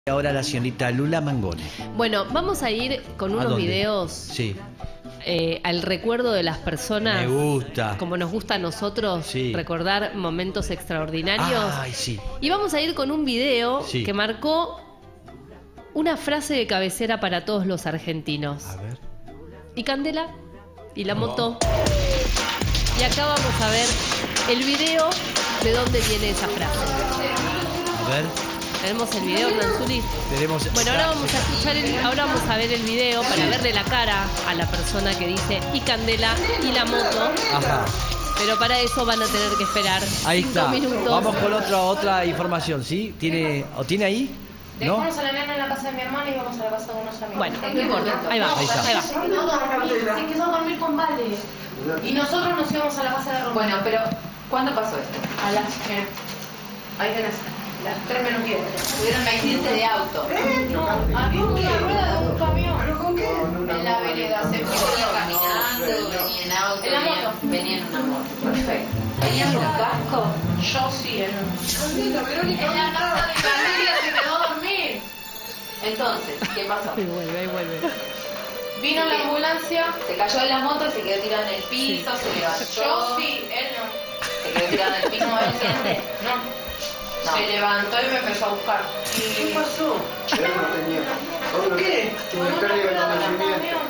Ahora la señorita Lula Mangone. Bueno, vamos a ir con unos videos sí. Al recuerdo de las personas. Me gusta. Como nos gusta a nosotros, sí. Recordar momentos extraordinarios. Ay, sí. Y vamos a ir con un video que marcó una frase de cabecera para todos los argentinos. A ver. Y Candela y la moto. Y acá vamos a ver el video de dónde viene esa frase. A ver. ¿Tenemos el video, Nanzuli? Bueno, ahora vamos a escuchar ahora vamos a ver el video para verle la cara a la persona que dice y Candela y la moto. Ajá. Pero para eso van a tener que esperar ahí 5 está. minutos. Vamos con otra información, ¿sí? ¿Tiene ahí? ¿No? Dejamos a la nena en la casa de mi hermana y vamos a la casa de unos amigos. Bueno, no importa. Ahí va. Ahí está. Se quedó a dormir con Vale. Y nosotros nos íbamos a la casa de Román. Bueno, pero ¿cuándo pasó esto? A las... ahí tenés. Las 3 menos 10. Tuvieron un accidente de auto. No, había una rueda de un camión. ¿Pero con qué? En la vereda. Se Venía caminando, venía en auto, en la moto. venía en una moto. Perfecto. ¿Venían con casco? Yo sí, en la casa de Candela se quedó a dormir. Entonces, ¿qué pasó? Ahí vuelve. Vino la ambulancia. Se cayó de la moto y se quedó tirado en el piso, se levantó. Yo sí, él no. Se quedó tirado en el piso, ¿no entiende? No. No. Se levantó y me empezó a buscar. ¿Qué pasó? Yo no tenía. ¿Por qué? Con una rueda de un camión.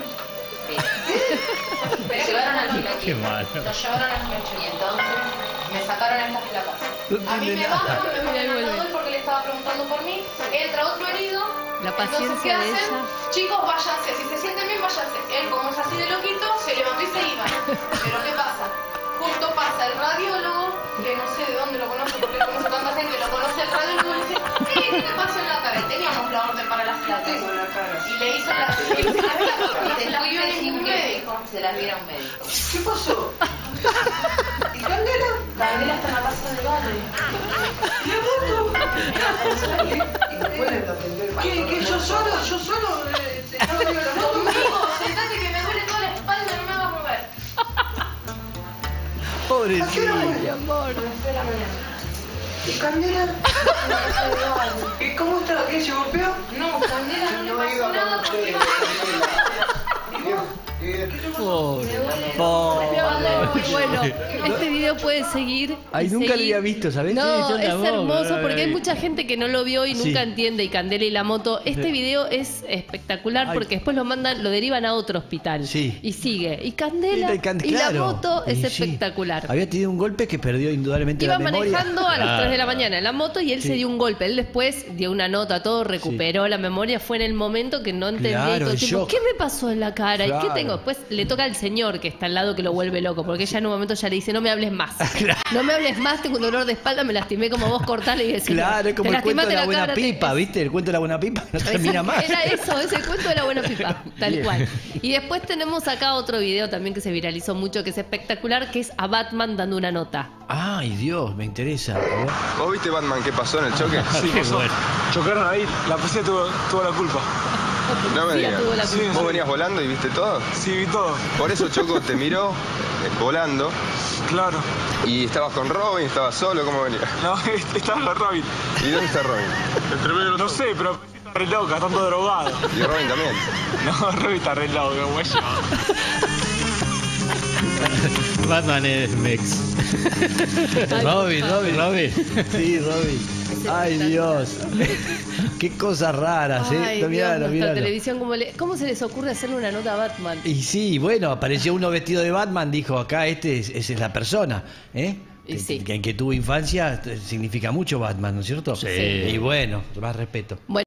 Me llevaron al filaquí. Qué malo. Nos llevaron al coche. Y entonces, Me sacaron estas placas. A mí me bajan y me ponen al lado porque le estaba preguntando por mí. Entra otro herido. La Entonces, ¿qué paciencia de hacen? ella. Chicos, váyanse. Si se sienten bien, váyanse. Él, como es así de loquito, se levantó y se iba. Pero ¿qué pasa? Justo pasa el radiólogo, que no sé de dónde lo conoce, porque conoce tanta gente, lo conoce el radiólogo y dice, ¿qué te pasó en la cara? Y teníamos la orden para las placas. Y le hizo la... y Se la vio ningún médico. se las viera un médico. ¿Qué pasó? ¿Y Candela? Candela está en la casa de Vale. ¿Y me pueden atender? ¿Qué? ¿Yo solo? ¿No veo la moto? Conmigo, sentate que me duele toda la espalda, no me hagas mover. Pobrecilla. Amor. ¿Y Candela? ¿Y cómo está? ¿Qué? ¿Se golpeó? No, Candela no le pasó nada porque... Pobre. Bueno, este video puede seguir. Ay, nunca lo había visto, ¿sabés? No, Sí, yo es tampoco. hermoso porque hay mucha gente que no lo vio y nunca entiende. Y Candela y la moto. Este video es espectacular porque después lo derivan a otro hospital. Sí. Y sigue. Y Candela y la claro. moto es Y espectacular. Había tenido un golpe que perdió indudablemente Iba la memoria. manejando a las 3 de la mañana en la moto y él se dio un golpe. Él después dio una nota, todo, recuperó la memoria. Fue en el momento que no entendía. Claro, y todo el el tiempo, shock. ¿qué me pasó en la cara? ¿Y qué Claro. tengo? Después le toca al señor que está al lado que lo vuelve loco. Porque ella en un momento ya le dice, no me hables más. No me hables más, tengo un dolor de espalda, me lastimé como vos, cortale y decís. Claro, es como te el cuento de la lastimaste buena cara, pipa, ¿viste? El cuento de la buena pipa no termina más. Era eso, ese cuento de la buena pipa, tal Bien. cual. Y después tenemos acá otro video también que se viralizó mucho, que es espectacular, que es a Batman dando una nota. Ay, Dios, me interesa. A ver. ¿Vos viste, Batman, qué pasó en el choque? Sí, pasó. bueno. Chocaron ahí, la policía tuvo la culpa. No me Sí, digas. tuvo la Sí, culpa. ¿Vos venías volando y viste todo? Sí, vi todo. Por eso Choco te miró volando Claro. y estabas con Robin, estabas solo, ¿cómo venías? No, estaba la Robin. ¿Y dónde está Robin? No sé, pero está re loca, están todos drogados. Y Robin también. No, Robin está re loca, güey. Batman es Mex. Robin. Sí, Robin. Ay, Dios. Qué cosas raras, ¿eh? Ay, Dios, Míralo, nuestra míralo. televisión, ¿cómo se les ocurre hacerle una nota a Batman? Y sí, bueno, apareció uno vestido de Batman, dijo, acá esa es la persona, ¿eh? Y sí. Que tuvo infancia significa mucho Batman, ¿no es cierto? Sí. Y bueno, más respeto. Bueno.